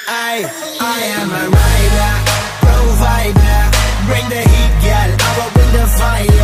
I am a rider, provider. Bring the heat, girl, I will bring the fire.